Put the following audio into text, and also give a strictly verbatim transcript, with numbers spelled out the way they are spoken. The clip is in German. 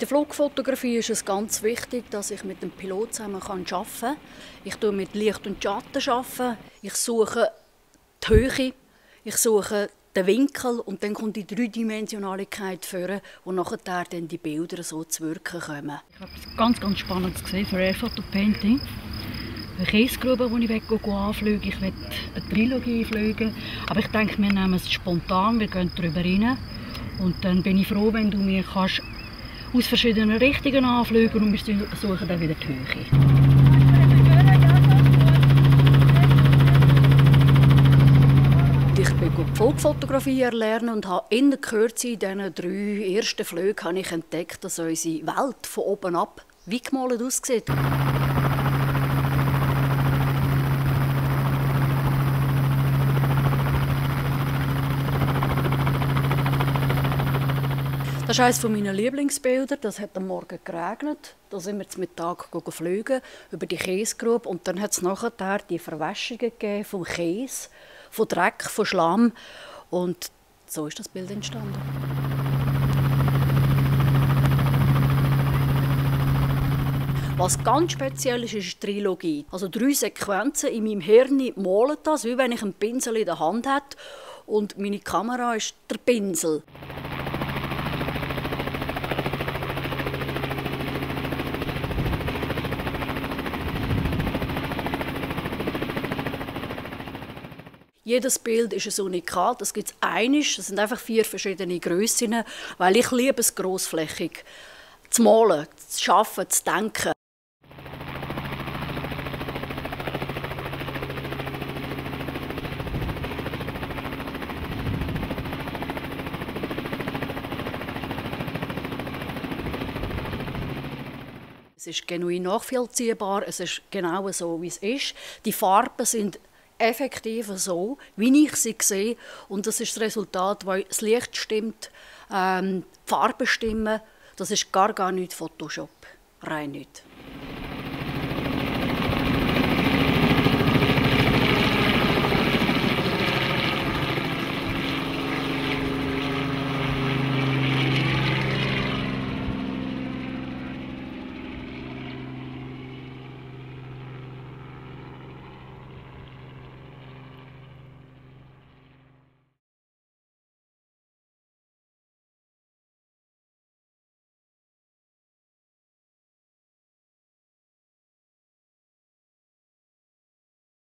Flugfotografie ist es ganz wichtig, dass ich mit dem Pilot zusammen arbeiten kann. Ich arbeite mit Licht und Schatten. Ich suche die Höhe, ich suche den Winkel und dann kommt die Dreidimensionalität vor, wo nachher dann die Bilder so zu wirken kommen. Ich habe etwas ganz, ganz Spannendes gesehen für Airphoto Painting. Eine Kiesgrube, die ich anfliege. Ich will eine Trilogie fliegen. Aber ich denke, wir nehmen es spontan, wir gehen darüber rein. Und dann bin ich froh, wenn du mir kannst aus verschiedenen Richtungen anfliegen und wir suchen dann wieder die Höhe. Ich bin die Flugfotografie erlernen und habe in der Kürze in diesen drei ersten Flügen habe ich entdeckt, dass unsere Welt von oben ab wie gemalt aussieht. Das ist eines meiner Lieblingsbilder. Das hat am Morgen geregnet. Da sind wir zum Mittag geflogen über die Kiesgrube und dann hat es nachher die Verwäschungen gegeben vom Kies, von Dreck, von Schlamm und so ist das Bild entstanden. Was ganz speziell ist, ist die Trilogie. Also drei Sequenzen in meinem Hirn malen das, wie wenn ich einen Pinsel in der Hand hätte und meine Kamera ist der Pinsel. Jedes Bild ist ein Unikat, das gibt es einisch, das sind einfach vier verschiedene Grössen, weil ich liebe es grossflächig zu malen, zu arbeiten, zu denken. Es ist genuin nachvollziehbar, es ist genau so, wie es ist. Die Farben sind effektiv so, wie ich sie sehe. Und das ist das Resultat, weil das Licht stimmt, ähm, die Farben stimmen. Das ist gar, gar nicht Photoshop. Rein nicht.